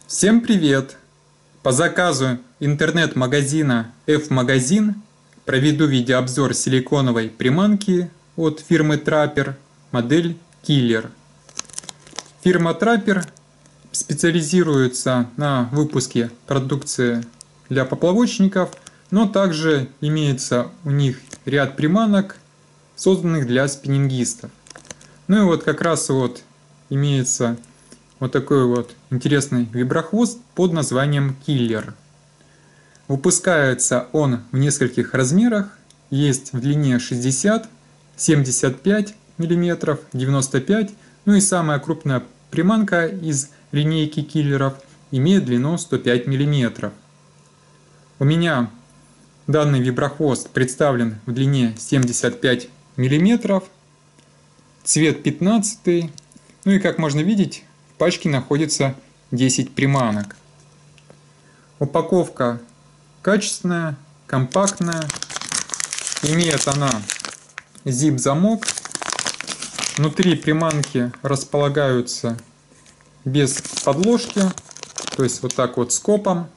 Всем привет! По заказу интернет-магазина F-магазин проведу видеообзор силиконовой приманки от фирмы Trapper, модель Killer. Фирма Trapper специализируется на выпуске продукции для поплавочников, но также имеется у них ряд приманок, созданных для спиннингистов. Ну и вот как раз вот имеется вот такой вот интересный виброхвост под названием Killer. Выпускается он в нескольких размерах. Есть в длине 60, 75 мм, 95 ну и самая крупная приманка из линейки киллеров имеет длину 105 мм. У меня данный виброхвост представлен в длине 75 мм, цвет 15. Ну и как можно видеть, в пачке находится 10 приманок. Упаковка качественная, компактная. Имеет она zip-замок. Внутри приманки располагаются без подложки, то есть вот так вот скопом.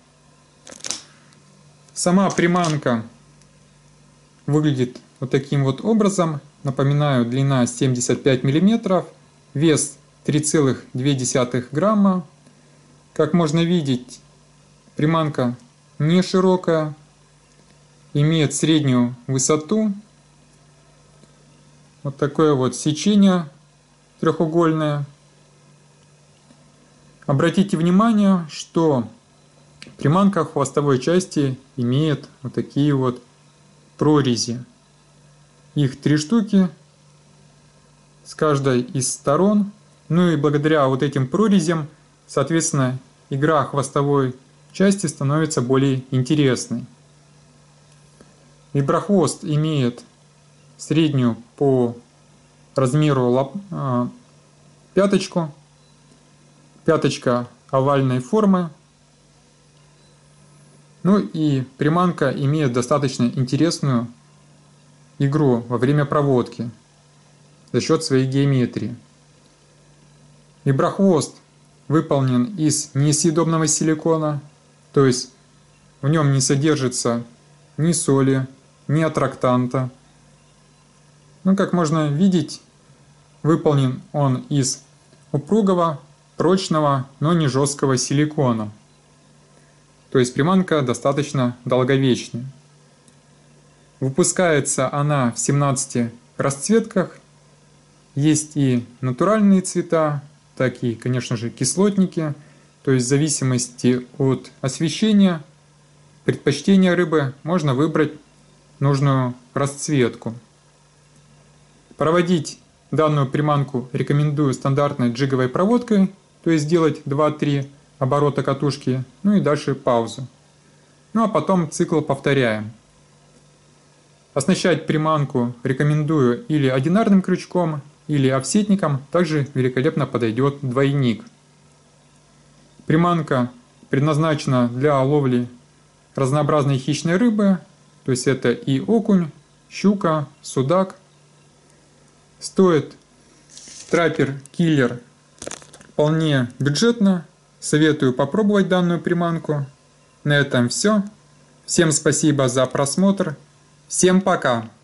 Сама приманка выглядит вот таким вот образом. Напоминаю, длина 75 мм, вес 3,2 грамма. Как можно видеть, приманка не широкая, имеет среднюю высоту. Вот такое вот сечение треугольное. Обратите внимание, что приманка в хвостовой части имеет вот такие вот прорези. Их 3 штуки с каждой из сторон. Ну и благодаря вот этим прорезям, соответственно, игра хвостовой части становится более интересной. Виброхвост имеет среднюю по размеру пяточку. Пяточка овальной формы. Ну и приманка имеет достаточно интересную игру во время проводки за счет своей геометрии. Виброхвост выполнен из несъедобного силикона, то есть в нем не содержится ни соли, ни аттрактанта. Ну, как можно видеть, выполнен он из упругого, прочного, но не жесткого силикона. То есть приманка достаточно долговечная. Выпускается она в 17 расцветках. Есть и натуральные цвета, так и, конечно же, кислотники. То есть в зависимости от освещения, предпочтения рыбы можно выбрать нужную расцветку. Проводить данную приманку рекомендую стандартной джиговой проводкой, то есть делать 2-3 оборота катушки, ну и дальше паузу. Ну а потом цикл повторяем. Оснащать приманку рекомендую или одинарным крючком, или офсетником. Также великолепно подойдет двойник. Приманка предназначена для ловли разнообразной хищной рыбы, то есть это и окунь, щука, судак. Стоит Trapper Killer вполне бюджетно. Советую попробовать данную приманку. На этом все. Всем спасибо за просмотр. Всем пока!